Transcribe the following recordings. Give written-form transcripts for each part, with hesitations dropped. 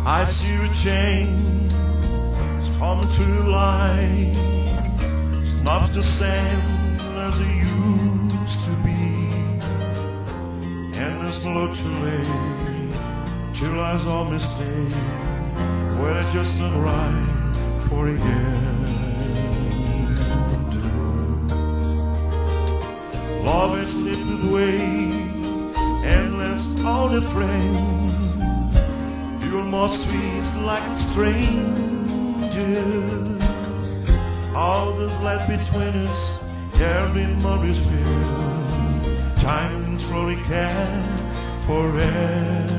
I see the change coming to light. It's not the same as it used to be, and there's no delay till I saw mistake where it's just not right for a end. Love has slipped away and left all the friends. You're more streets like strangers. All that's left between us, every memory's filled. Time truly can forever.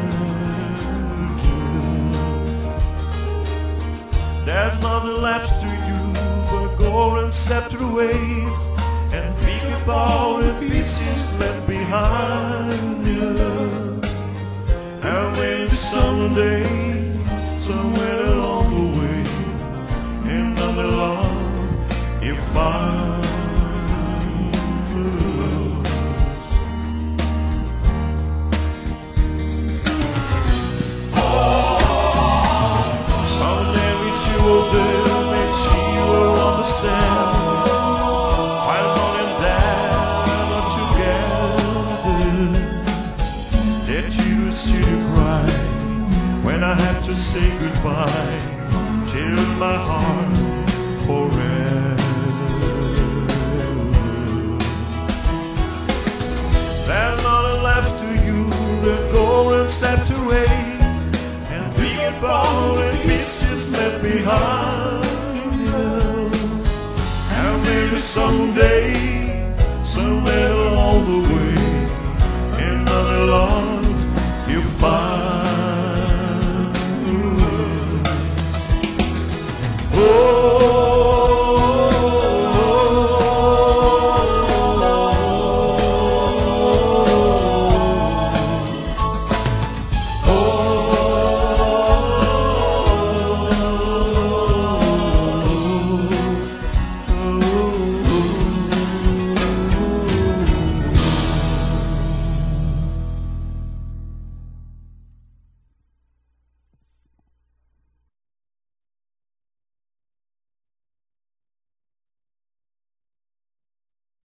There's nothing left to you but go and separate ways and pick up all the pieces left behind you. And maybe someday, somewhere along the way, another love you find. Someday we she will do, and she will understand. While mom and dad are together, that you would see you cry when I have to say goodbye. Till my heart forever. There's nothing left to you but go and separate ways and pick up all the pieces left behind you. And maybe someday, somewhere along the way, another love